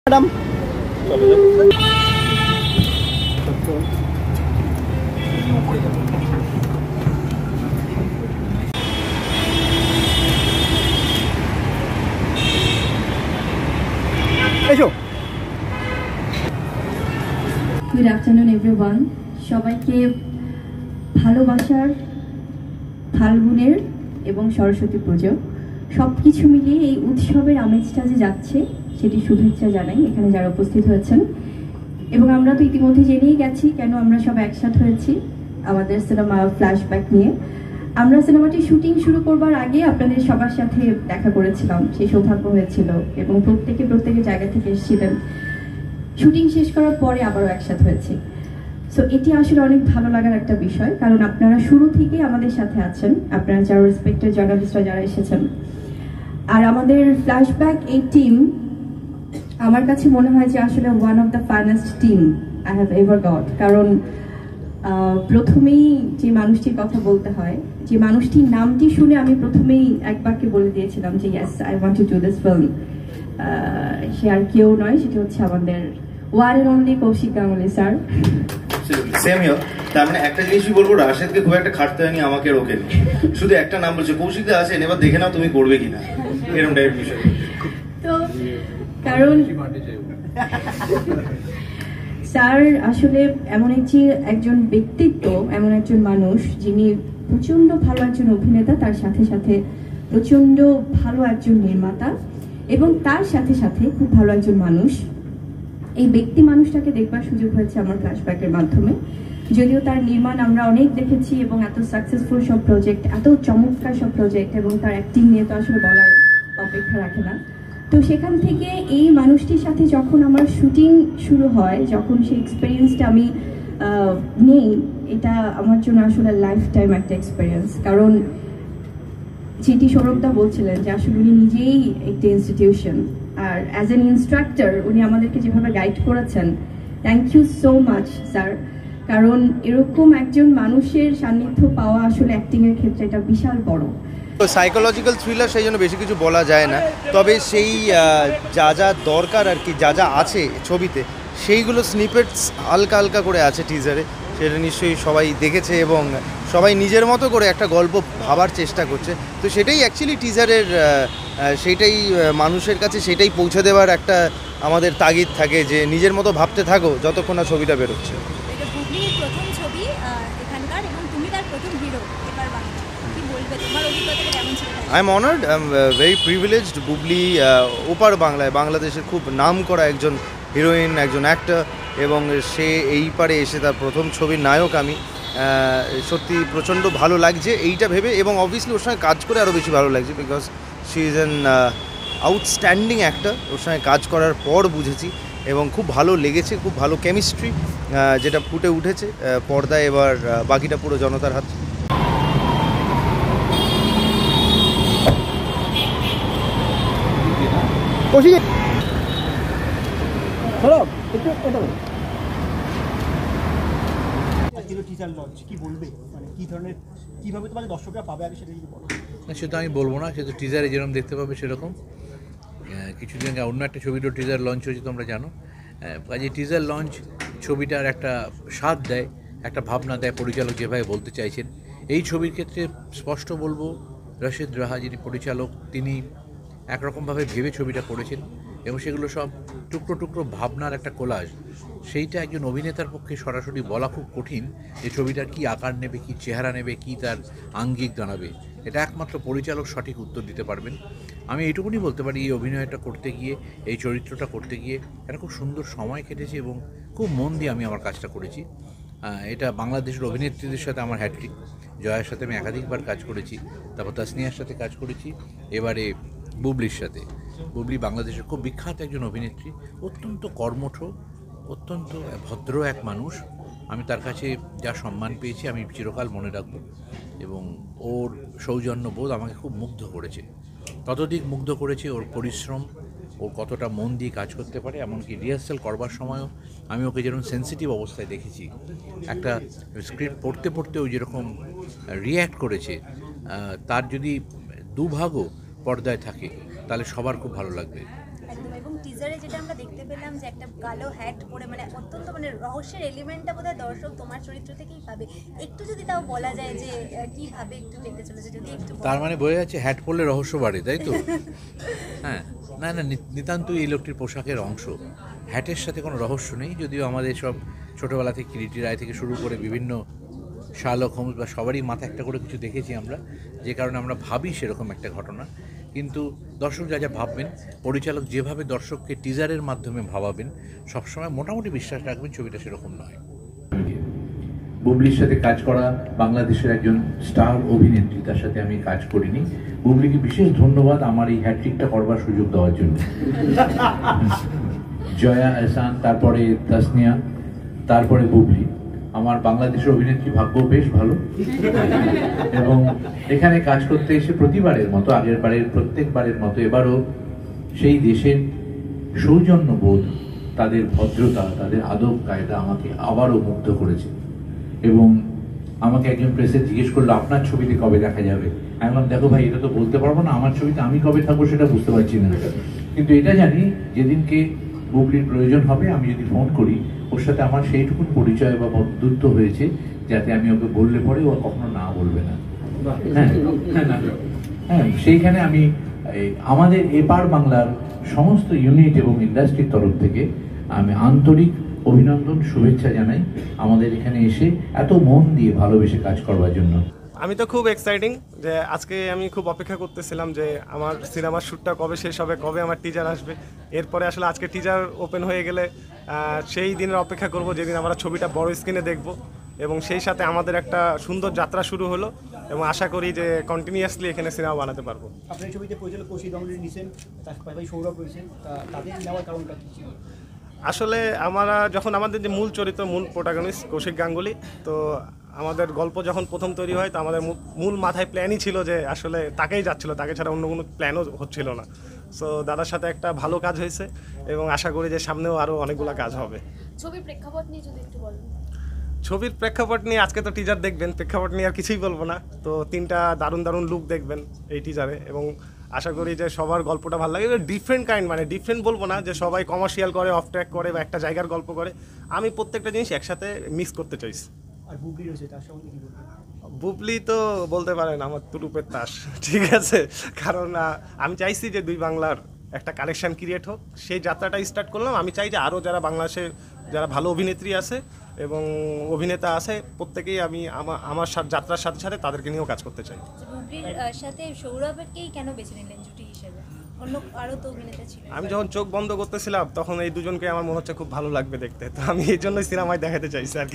Madam good afternoon everyone, সবাইকে ভালোবাসার ফাল্গুনের এবং সরস্বতী পুজো সব কিছু মিলিয়ে এই উৎসবের আমেজটা যে যাচ্ছে সেটি শুভেচ্ছা জানাই এখানে যারা উপস্থিত হয়েছেন। এবং আমরা তো ইতিমধ্যে জেনেই গেছি কেন আমরা সব একসাথে হয়েছি আমাদের সিনেমা ফ্ল্যাশব্যাক নিয়ে। আমরা সিনেমাটি শুটিং শুরু করবার আগে আপনাদের সবার সাথে দেখা করেছিলাম, সেই সৌভাগ্য হয়েছিল এবং প্রত্যেকের জায়গা থেকে এসেছিলেন। শুটিং শেষ করার পরে আবারও একসাথে হয়েছি। সো এটি আসলে অনেক ভালো লাগার একটা বিষয়, কারণ আপনারা শুরু থেকে আমাদের সাথে আছেন, আপনারা যারা রেসপেক্টেড জার্নালিস্টরা যারা এসেছেন। আর আমাদের ফ্ল্যাশব্যাক এই টিম আমার কাছে মনে হয় যে আসলে one of the finest team I have ever got. কারণ প্রথমেই যে মানুষটির কথা বলতে হয়, যে মানুষটির নামটি শুনে আমি প্রথমেই একবারকে বলে দিয়েছিলাম যে yes I want to do this film. সে আর কেউ নয়, সেটি হচ্ছে আমাদের one and only Kaushik Ganguly sir. Same here. তার মানে একটা জিনিসই বলবো, রাশেদকে খুব একটা খাটতে হয়নি, আমাকে রোকেনি, শুধু একটা নাম বলছে কৌশিকদা আছেন, এবার দেখে নাও তুমি করবে কিনা, এরকম টাইপের বিষয়। তো কারণ স্যার আসলে এমন একজন ব্যক্তিত্ব, এমন একজন মানুষ যিনি প্রচন্ড ভালো একজন অভিনেতা, তার সাথে সাথে প্রচন্ড ভালো একজন নির্মাতা এবং তার সাথে সাথে খুব ভালো একজন মানুষ। এই ব্যক্তি মানুষটাকে দেখবার সুযোগ হয়েছে আমার ফ্ল্যাশব্যাকের মাধ্যমে। যদিও তার নির্মাণ আমরা অনেক দেখেছি এবং এত সাকসেসফুল সব প্রজেক্ট, এত চমৎকার সব প্রজেক্ট, এবং তার অ্যাক্টিং নিয়ে তো আসলে বলার অপেক্ষা রাখে না। তো সেখান থেকে এই মানুষটির সাথে যখন আমার শুটিং শুরু হয়, যখন সেই এক্সপিরিয়েন্সটা আমি নেই, এটা আমার জন্য আসলে লাইফ টাইম একটা এক্সপিরিয়েন্স। কারণ যেটি সৌরভদা বলছিলেন যে আসলে উনি নিজেই একটি ইনস্টিটিউশন, আর অ্যাজ এন ইনস্ট্রাক্টর উনি আমাদেরকে যেভাবে গাইড করেছেন, thank you so much sir. কারণ এরকম একজন মানুষের সান্নিধ্য পাওয়া আসলে অ্যাক্টিংয়ের ক্ষেত্রে এটা বিশাল বড়। সাইকোলজিক্যাল থ্রিলার, সেই জন্য বেশি কিছু বলা যায় না। তবে সেই যা যা দরকার আর কি, যা যা আছে ছবিতে, সেইগুলো স্নিপেটস হালকা হালকা করে আছে টিজারে। সেটা নিশ্চয়ই সবাই দেখেছে এবং সবাই নিজের মতো করে একটা গল্প ভাবার চেষ্টা করছে। তো সেটাই অ্যাকচুয়ালি টিজারের, সেইটাই মানুষের কাছে সেটাই পৌঁছে দেওয়ার একটা আমাদের তাগিদ থাকে যে নিজের মতো ভাবতে থাকো যতক্ষণ না ছবিটা বেরোচ্ছে। প্রথম ছবি এখানকার এবং তুমি তার প্রথম হিরো, এবার কি বলবে, তোমার অভিজ্ঞতাটা কেমন ছিল? I am honoured, I am very privileged. Bubly ওপার বাংলায়, বাংলাদেশের খুব নাম করা একজন হিরোইন, একজন অ্যাক্টর, এবং সে এই পারে এসে তার প্রথম ছবির নায়ক। আমি সত্যি প্রচণ্ড ভালো লাগছে এইটা ভেবে, এবং অবভিয়াসলি ওর সঙ্গে কাজ করে আরও বেশি ভালো লাগছে, because she is an outstanding actor. ওর সঙ্গে কাজ করার পর বুঝেছি এবং খুব ভালো লেগেছে, খুব ভালো কেমিস্ট্রি যেটা ফুটে উঠেছে পর্দায়। এবার বাকিটা পুরো জনতার হাত। সে তো আমি বলবো না, সে তো টিজারে যেরকম দেখতে পাবে সেরকম। কিছুদিন আগে অন্য একটা ছবিরও টিজার লঞ্চ হয়েছে, তোমরা জানো। কাজে টিজার লঞ্চ ছবিটার একটা স্বাদ দেয়, একটা ভাবনা দেয় পরিচালক যেভাবে বলতে চাইছেন। এই ছবির ক্ষেত্রে স্পষ্ট বলবো, রাশেদ রাহা যিনি পরিচালক, তিনি একরকমভাবে ভেবে ছবিটা করেছেন এবং সেগুলো সব টুকরো টুকরো ভাবনার একটা কোলাজ। সেইটা একজন অভিনেতার পক্ষে সরাসরি বলা খুব কঠিন যে ছবিটার কী আকার নেবে, কী চেহারা নেবে, কী তার আঙ্গিক দাঁড়াবে। এটা একমাত্র পরিচালক সঠিক উত্তর দিতে পারবেন। আমি এইটুকুনি বলতে পারি, এই অভিনয়টা করতে গিয়ে, এই চরিত্রটা করতে গিয়ে এটা খুব সুন্দর সময় কেটেছে এবং খুব মন দিয়ে আমি আমার কাজটা করেছি। এটা বাংলাদেশের অভিনেত্রীদের সাথে আমার হ্যাট্রিক। জয়ার সাথে আমি একাধিকবার কাজ করেছি, তারপর তাসনিয়ার সাথে কাজ করেছি, এবারে বুবলির সাথে। বুবলি বাংলাদেশের খুব বিখ্যাত একজন অভিনেত্রী, অত্যন্ত কর্মঠ, অত্যন্ত ভদ্র এক মানুষ। আমি তার কাছে যা সম্মান পেয়েছি আমি চিরকাল মনে রাখব এবং ওর সৌজন্যবোধ আমাকে খুব মুগ্ধ করেছে। ততোধিক মুগ্ধ করেছে ওর পরিশ্রম, ও কতটা মন দিয়ে কাজ করতে পারে। এমনকি রিহার্সাল করবার সময়ও আমি ওকে যেরকম সেন্সিটিভ অবস্থায় দেখেছি, একটা স্ক্রিপ্ট পড়তে পড়তে ও যেরকম রিয়্যাক্ট করেছে, তার যদি দুভাগও পর্দায় থাকে তাহলে সবার খুব ভালো লাগবে। একদম। এবং টিজারে যেটা আমরা দেখতে পেলাম যে একটা কালো হ্যাট পরে মানে অত্যন্ত মানে রহস্যের এলিমেন্টটা বোধহয় দর্শক তোমার চরিত্র থেকেই পাবে। একটু যদি তাও বলা যায় যে কিভাবে একটু দেখতে চলেছে, যদি একটু তার মানে বোঝা যাচ্ছে হ্যাট পরলে রহস্য বাড়ে, তাই তো? হ্যাঁ, না না, নিতান্তই এই লোকটির পোশাকের অংশ। হ্যাটের সাথে কোনো রহস্য নেই, যদিও আমাদের সব ছোটোবেলা থেকে কিরিটি রায় থেকে শুরু করে বিভিন্ন শার্লক হোমস বা সবারই মাথা একটা করে কিছু দেখেছি আমরা, যে কারণে আমরা ভাবি সেরকম একটা ঘটনা। কিন্তু দর্শক যা যা ভাববেন, পরিচালক যেভাবে দর্শককে টিজারের মাধ্যমে ভাবাবেন, সবসময় মোটামুটি বিশ্বাস রাখবেন ছবিটা সেরকম নয়। বুবলির সাথে কাজ করা বাংলাদেশের একজন স্টার অভিনেত্রী, তার সাথে আমি কাজ করিনি। বুবলিকে বিশেষ ধন্যবাদ আমার এই হ্যাট্রিকটা করবার সুযোগ দেওয়ার জন্য। জয়া, এহসান, তারপরে তাসনিয়া, তারপরে বুবলি। আমার বাংলাদেশের অভিনেত্রী ভাগ্য বেশ ভালো, এবং এখানে কাজ করতে এসে প্রতিবারের মতো, আগের বারের প্রত্যেকবারের মতো এবারও সেই দেশের সৌজন্যবোধ, তাদের ভদ্রতা, তাদের আদব কায়দা আমাকে আবারও মুগ্ধ করেছে। এবং আমাকে একজন প্রেসে জিজ্ঞেস করলো আপনার ছবিতে কবে দেখা যাবে। আমি বললাম দেখো ভাই, এটা তো বলতে পারবো না, আমার ছবিতে আমি কবে থাকবো সেটা বুঝতে পারছি না, কিন্তু এটা জানি যেদিনকে বুবলির প্রয়োজন হবে আমি যদি ফোন করি, ওর সাথে আমার সেইটুকুন পরিচয় বা বন্ধুত্ব হয়েছে যাতে আমি ওকে বললে পরে ও কখনো না বলবে না। হ্যাঁ, সেইখানে আমি আমাদের এপার বাংলার সমস্ত ইউনিট এবং ইন্ডাস্ট্রির তরফ থেকে আমি আন্তরিক অভিনন্দন, শুভেচ্ছা জানাই আমাদের এখানে এসে এত মন দিয়ে ভালোবেসে কাজ করবার জন্য। আমি তো খুব এক্সাইটিং যে আজকে আমি খুব অপেক্ষা করতেছিলাম যে আমার সিনেমার শ্যুটটা কবে শেষ হবে, কবে আমার টিজার আসবে। এরপরে আসলে আজকে টিজার ওপেন হয়ে গেলে সেই দিনের অপেক্ষা করব যেদিন আমরা ছবিটা বড় স্ক্রিনে দেখব, এবং সেই সাথে আমাদের একটা সুন্দর যাত্রা শুরু হলো, এবং আশা করি যে কন্টিনিউয়াসলি এখানে সিনেমা বানাতে পারবো। আপনার ছবিতে পরিচালক কৌশিক গাঙ্গুলি নিছেন, তার পাশাপাশি সৌরভ রয়েছেন, তাদের নেওয়ার কারণটা কি ছিল? আসলে আমরা যখন আমাদের যে মূল চরিত্র, মূল প্রোটাগনিস্ট কৌশিক গাঙ্গুলি, তো আমাদের গল্প যখন প্রথম তৈরি হয় তো আমাদের মূল মাথায় প্ল্যানই ছিল যে আসলে তাকেই যাচ্ছিল, তাকে ছাড়া অন্য কোনো প্ল্যানও হচ্ছিল না। সো দাদার সাথে একটা ভালো কাজ হয়েছে, এবং আশা করি যে সামনেও আরও অনেকগুলো কাজ হবে। ছবির প্রেক্ষাপট নিয়ে যদি একটু বলেন। ছবির প্রেক্ষাপট নিয়ে আজকে তো টিজার দেখবেন, প্রেক্ষাপট নিয়ে আর কিছুই বলবো না। তো 3টা দারুণ দারুণ লুক দেখবেন এই টিজারে, এবং আশা করি যে সবার গল্পটা ভালো লাগে। ডিফারেন্ট কাইন্ড, মানে ডিফারেন্ট বলবো না যে সবাই কমার্শিয়াল করে, অফ ট্র্যাক করে বা একটা জায়গার গল্প করে। আমি প্রত্যেকটা জিনিস একসাথে মিক্স করতে চাইছি। আর বুবলি রয়েছে, তার সঙ্গে কি বলবেন? বুবলি তো বলতে পারেন আমার তুরুপের তাস, ঠিক আছে, কারণ আমি চাইছি যে দুই বাংলার একটা কানেকশন ক্রিয়েট হোক, সেই যাত্রাটা স্টার্ট করলাম। আমি চাই যে আরও যারা বাংলাদেশে যারা ভালো অভিনেত্রী আছে এবং অভিনেতা আছে, প্রত্যেকেই আমি আমার যাত্রার সাথে সাথে তাদেরকে নিয়েও কাজ করতে চাই। বুবলির সাথে সৌরভেরকেই কেন বেছে নিলেন জুটি হিসেবে? অন্য আরও তো অভিনেতা ছিলেন। আমি যখন চোখ বন্ধ করতেছিলাম তখন এই দুজনকে আমার মনে হচ্ছে খুব ভালো লাগবে দেখতে, তো আমি এই জন্যই সিনেমায় দেখাতে চাইছি আর কি।